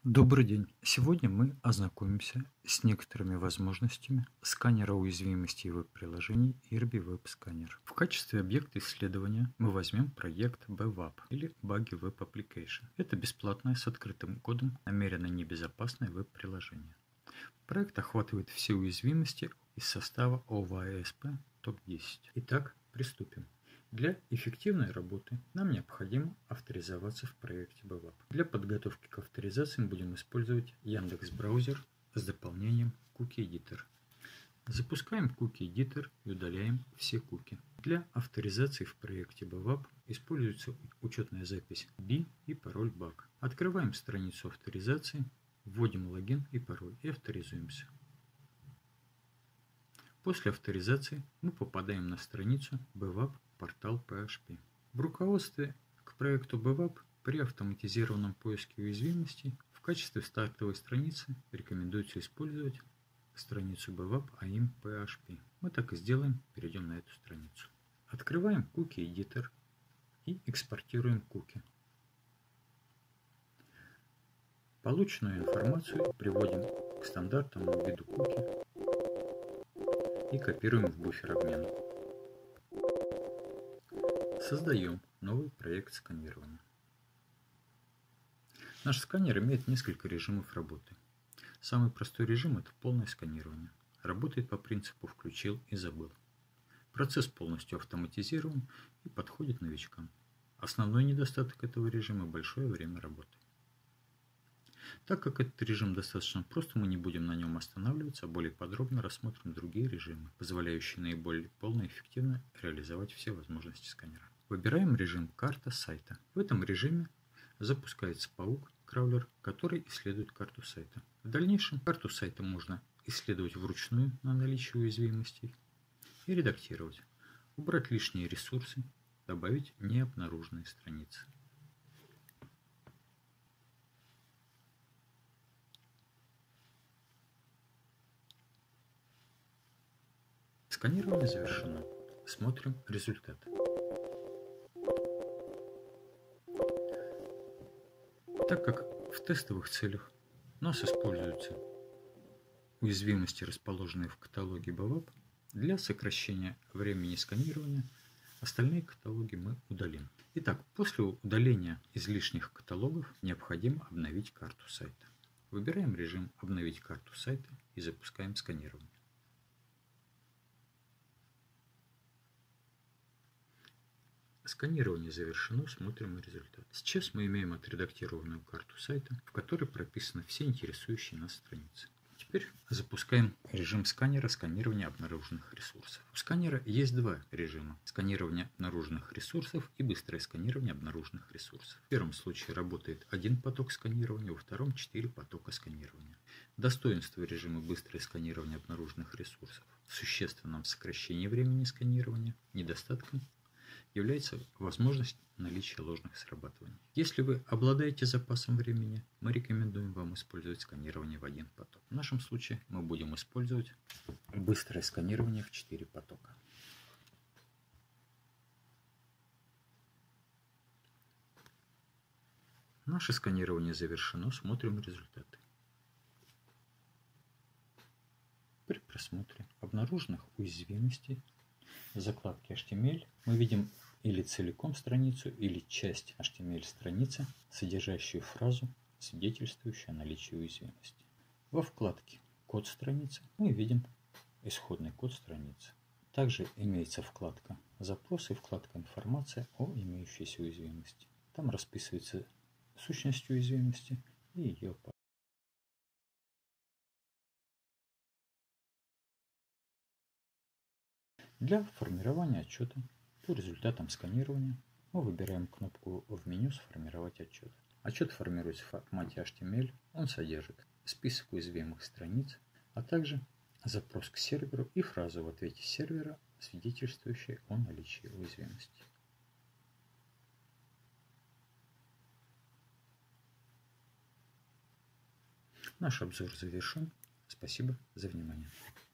Добрый день! Сегодня мы ознакомимся с некоторыми возможностями сканера уязвимостей веб-приложений Irby Web Scanner. В качестве объекта исследования мы возьмем проект BWAP или Buggy Web Application. Это бесплатное с открытым кодом, намеренно небезопасное веб-приложение. Проект охватывает все уязвимости из состава OWASP топ-10. Итак, приступим. Для эффективной работы нам необходимо авторизоваться в проекте BWAP. Для подготовки к авторизации мы будем использовать Яндекс.Браузер с дополнением Cookie Editor. Запускаем Cookie Editor и удаляем все куки. Для авторизации в проекте BWAP используется учетная запись B и пароль BAC. Открываем страницу авторизации, вводим логин и пароль и авторизуемся. После авторизации мы попадаем на страницу BWAP портал PHP. В руководстве к проекту BWAP при автоматизированном поиске уязвимостей в качестве стартовой страницы рекомендуется использовать страницу BWAP AIM PHP. Мы так и сделаем, перейдем на эту страницу. Открываем Cookie Editor и экспортируем куки. Полученную информацию приводим к стандартному виду куки и копируем в буфер обмена. Создаем новый проект сканирования. Наш сканер имеет несколько режимов работы. Самый простой режим – это полное сканирование. Работает по принципу «включил и забыл». Процесс полностью автоматизирован и подходит новичкам. Основной недостаток этого режима – большое время работы. Так как этот режим достаточно прост, мы не будем на нем останавливаться, а более подробно рассмотрим другие режимы, позволяющие наиболее полно и эффективно реализовать все возможности сканера. Выбираем режим «Карта сайта». В этом режиме запускается паук-краулер, который исследует карту сайта. В дальнейшем карту сайта можно исследовать вручную на наличие уязвимостей и редактировать, убрать лишние ресурсы, добавить необнаруженные страницы. Сканирование завершено. Смотрим результат. Так как в тестовых целях у нас используются уязвимости, расположенные в каталоге BWAP, для сокращения времени сканирования остальные каталоги мы удалим. Итак, после удаления излишних каталогов необходимо обновить карту сайта. Выбираем режим «Обновить карту сайта» и запускаем сканирование. Сканирование завершено, смотрим результат. Сейчас мы имеем отредактированную карту сайта, в которой прописаны все интересующие нас страницы. Теперь запускаем режим сканера сканирования обнаруженных ресурсов. У сканера есть два режима: сканирование обнаруженных ресурсов и быстрое сканирование обнаруженных ресурсов. В первом случае работает один поток сканирования, во втором 4 потока сканирования. Достоинство режима быстрое сканирование обнаруженных ресурсов в существенном сокращении времени сканирования, недостатком является возможность наличия ложных срабатываний. Если вы обладаете запасом времени, мы рекомендуем вам использовать сканирование в один поток. В нашем случае мы будем использовать быстрое сканирование в 4 потока. Наше сканирование завершено, смотрим результаты. При просмотре обнаруженных уязвимостей в закладке HTML мы видим или целиком страницу, или часть HTML-страницы, содержащую фразу, свидетельствующую о наличии уязвимости. Во вкладке «Код страницы» мы видим исходный код страницы. Также имеется вкладка «Запросы» и вкладка «Информация о имеющейся уязвимости». Там расписывается сущность уязвимости и ее опасность. Для формирования отчета по результатам сканирования мы выбираем кнопку в меню «Сформировать отчет». Отчет формируется в формате HTML, он содержит список уязвимых страниц, а также запрос к серверу и фразу в ответе сервера, свидетельствующая о наличии уязвимости. Наш обзор завершен. Спасибо за внимание.